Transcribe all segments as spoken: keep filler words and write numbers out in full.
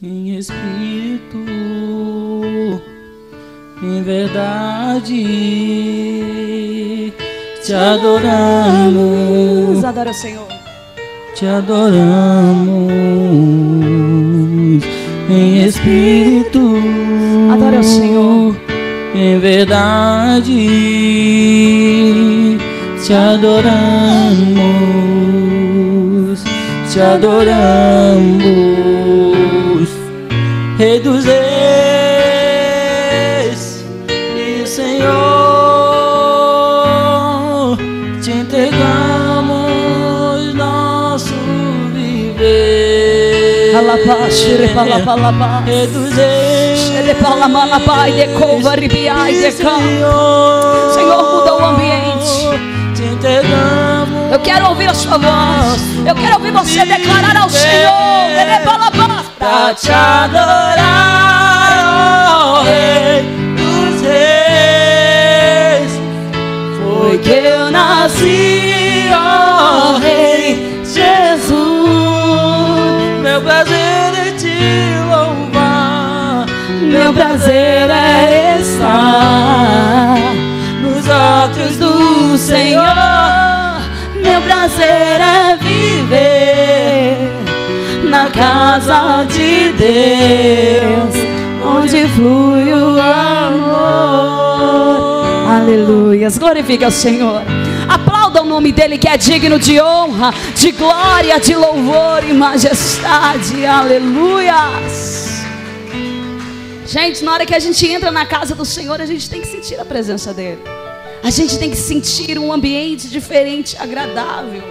em espírito, em verdade, te adoramos. Adora o Senhor. Te adoramos em espírito. Adora o Senhor. Em verdade, te adoramos. Te adoramos, Rei dos Reis e Senhor, te entregamos nosso viver. Rei dos Reis, Senhor, muda o ambiente. te entregamos. Eu quero ouvir a sua voz. Eu quero ouvir você declarar ao Senhor. Pra te adorar, ó Rei dos Reis, foi que eu nasci, ó Rei Jesus. Meu prazer é te louvar, meu prazer é estar nos atos do Senhor. Meu prazer é viver na casa de Deus, onde flui o amor. Aleluias, glorifica o Senhor. Aplauda o nome dele, que é digno de honra, de glória, de louvor e majestade. Aleluias. Gente, na hora que a gente entra na casa do Senhor, a gente tem que sentir a presença dele. A gente tem que sentir um ambiente diferente, agradável.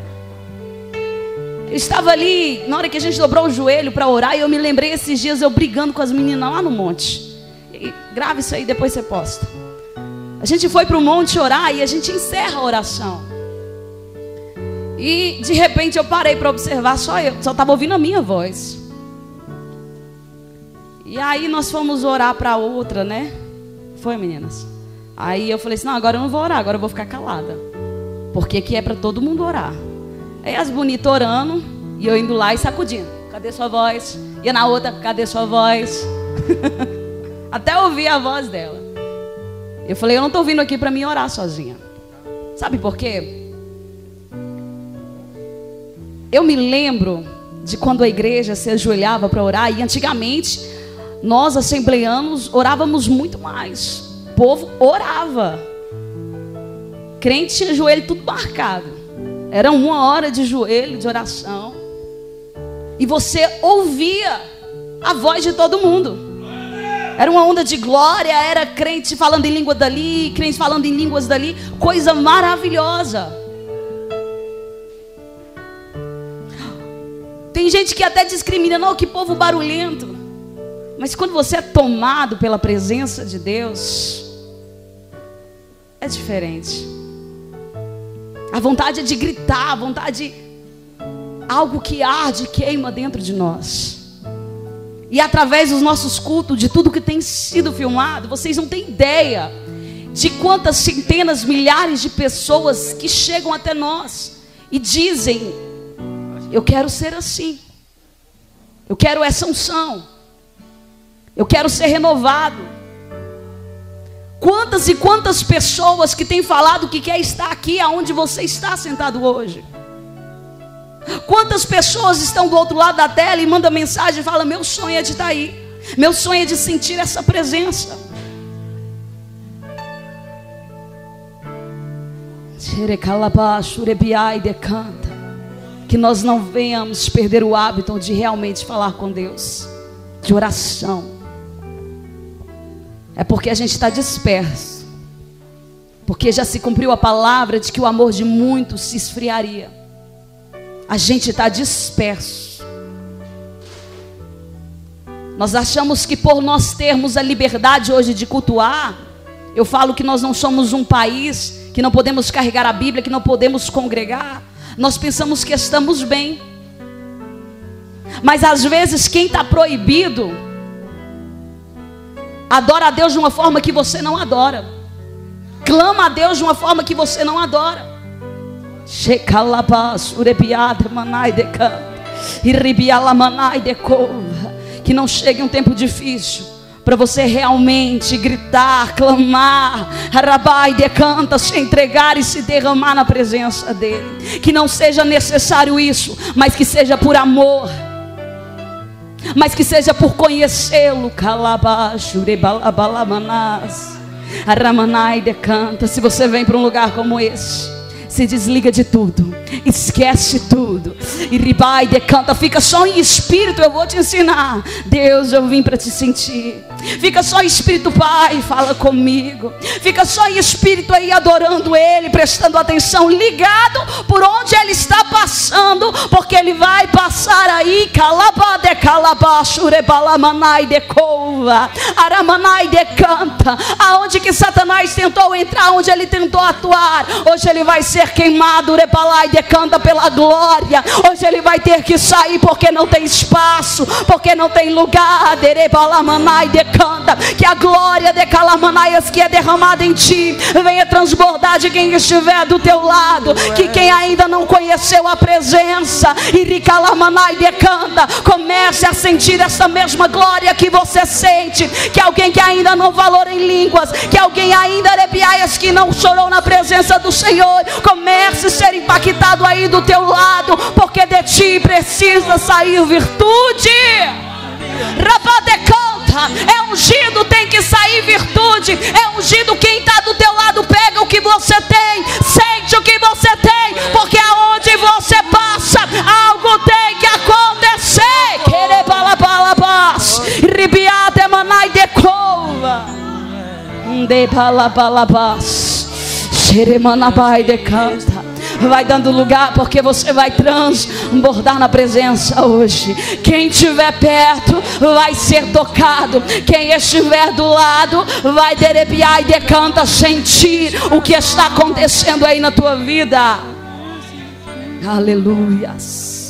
Eu estava ali, na hora que a gente dobrou o joelho para orar, e eu me lembrei esses dias eu brigando com as meninas lá no monte. E grava isso aí, depois você posta. A gente foi para o monte orar e a gente encerra a oração. E de repente eu parei para observar, só eu, só estava ouvindo a minha voz. E aí nós fomos orar para outra, né? Foi, meninas? Aí eu falei assim, não, agora eu não vou orar, agora eu vou ficar calada. Porque aqui é para todo mundo orar. Aí as bonitas orando, e eu indo lá e sacudindo. Cadê sua voz? E na outra, cadê sua voz? Até ouvir a voz dela. Eu falei, eu não estou vindo aqui para mim orar sozinha. Sabe por quê? Eu me lembro de quando a igreja se ajoelhava para orar. E antigamente, nós assembleanos orávamos muito mais. O povo orava. Crente tinha joelho tudo marcado. Era uma hora de joelho, de oração. E você ouvia a voz de todo mundo. Era uma onda de glória. Era crente falando em língua dali, crente falando em línguas dali. Coisa maravilhosa. Tem gente que até discrimina, não, que povo barulhento. Mas quando você é tomado pela presença de Deus, é diferente. A vontade é de gritar, a vontade, algo que arde, queima dentro de nós. E através dos nossos cultos, de tudo que tem sido filmado, vocês não têm ideia de quantas centenas, milhares de pessoas que chegam até nós e dizem, eu quero ser assim, eu quero essa unção, eu quero ser renovado. Quantas e quantas pessoas que têm falado que quer estar aqui aonde você está sentado hoje. Quantas pessoas estão do outro lado da tela e mandam mensagem e falam, meu sonho é de estar aí, meu sonho é de sentir essa presença. Que nós não venhamos perder o hábito de realmente falar com Deus, de oração. É porque a gente está disperso. Porque já se cumpriu a palavra de que o amor de muitos se esfriaria. A gente está disperso. Nós achamos que por nós termos a liberdade hoje de cultuar, eu falo que nós não somos um país, que não podemos carregar a Bíblia, que não podemos congregar. Nós pensamos que estamos bem. Mas às vezes quem está proibido adora a Deus de uma forma que você não adora. Clama a Deus de uma forma que você não adora. Que não chegue um tempo difícil para você realmente gritar, clamar, arabai, decanta, se entregar e se derramar na presença dele. Que não seja necessário isso, mas que seja por amor, mas que seja por conhecê-lo. Aramanai, decanta. Se você vem para um lugar como esse, se desliga de tudo, esquece tudo e ribai, decanta, fica só em espírito. Eu vou te ensinar. Deus, eu vim para te sentir. Fica só em espírito, Pai, fala comigo. Fica só em espírito aí, adorando Ele, prestando atenção, ligado por onde Ele está passando, porque Ele vai passar aí. Calabade, calabashure, balamanai, decova, aramanai, decanta. Aonde que Satanás tentou entrar, onde ele tentou atuar, hoje ele vai ser queimado, rebalai, decanta, pela glória. Hoje ele vai ter que sair, porque não tem espaço, porque não tem lugar. Derebalamanai, decanta. Que a glória de Calamanaias que é derramada em ti venha transbordar de quem estiver do teu lado. Que quem ainda não conheceu a presença e Ricalamanai decanta, comece a sentir essa mesma glória que você sente. Que alguém que ainda não falou em línguas, que alguém ainda Rebiaias que não chorou na presença do Senhor, comece a ser impactado aí do teu lado, porque de ti precisa sair virtude. Rabadecanta, é ungido, tem que sair virtude. É ungido, quem está do teu lado pega o que você tem, sente o que você tem, porque aonde você passa, algo tem que acontecer. Querebalabas, ribiate manai decova, de balabalabas, xeremanabai decanta. Vai dando lugar, porque você vai transbordar na presença hoje. Quem estiver perto vai ser tocado. Quem estiver do lado vai derepiar e decanta, sentir o que está acontecendo aí na tua vida. Aleluias.